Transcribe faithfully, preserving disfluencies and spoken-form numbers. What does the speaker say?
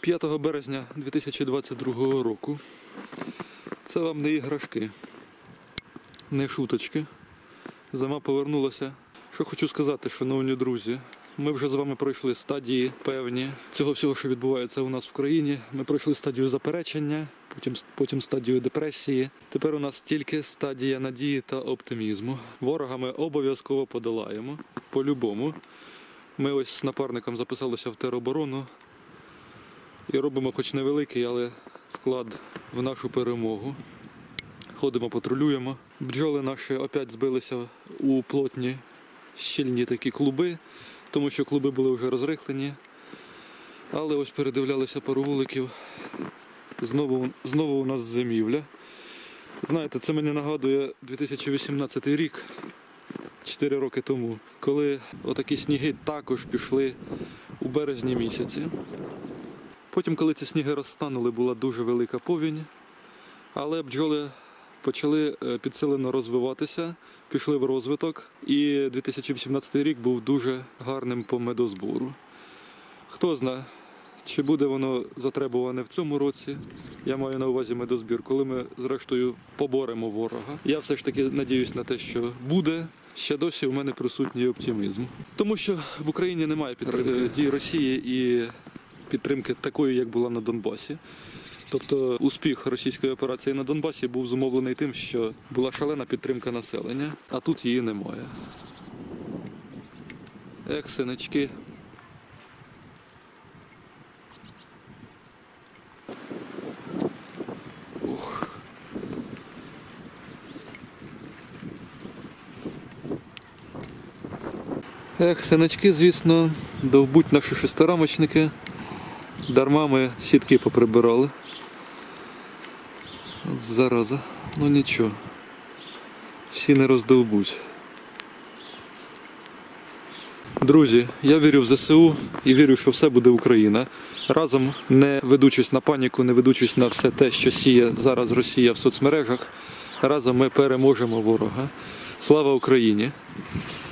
п'ятого березня дві тисячі двадцять другого року. Це вам не іграшки, не шуточки. Зима повернулася. Що хочу сказати, шановні друзі, ми вже з вами пройшли стадії певні цього всього, що відбувається у нас в країні. Ми пройшли стадію заперечення, потім, потім стадію депресії. Тепер у нас тільки стадія надії та оптимізму. Ворога ми обов'язково подолаємо, по-любому. Ми ось з напарником записалися в тероборону і робимо хоч невеликий, але вклад в нашу перемогу. Ходимо, патрулюємо. Бджоли наші опять збилися у плотні, щільні такі клуби, тому що клуби були вже розрихлені. Але ось передивлялися пару вуликів. Знову, знову у нас зимівля. Знаєте, це мені нагадує дві тисячі вісімнадцятий рік, чотири роки тому, коли отакі сніги також пішли у березні місяці. Потім, коли ці сніги розтанули, була дуже велика повінь, але бджоли почали підсилено розвиватися, пішли в розвиток, і дві тисячі вісімнадцятий рік був дуже гарним по медозбору. Хто знає, чи буде воно затребуване в цьому році, я маю на увазі медозбір, коли ми зрештою поборемо ворога. Я все ж таки надіюсь на те, що буде. Ще досі у мене присутній оптимізм. Тому що в Україні немає підтримки дій Росії і підтримки такої, як була на Донбасі. Тобто успіх російської операції на Донбасі був зумовлений тим, що була шалена підтримка населення, а тут її немає. Ех, синочки. Ух. Ех, синочки, звісно, довбуть наші шестирамочники. Дарма ми сітки поприбирали. От зараза. Ну нічого. Всі не роздовбуть. Друзі, я вірю в зе се у і вірю, що все буде Україна. Разом, не ведучись на паніку, не ведучись на все те, що сіє зараз Росія в соцмережах, разом ми переможемо ворога. Слава Україні!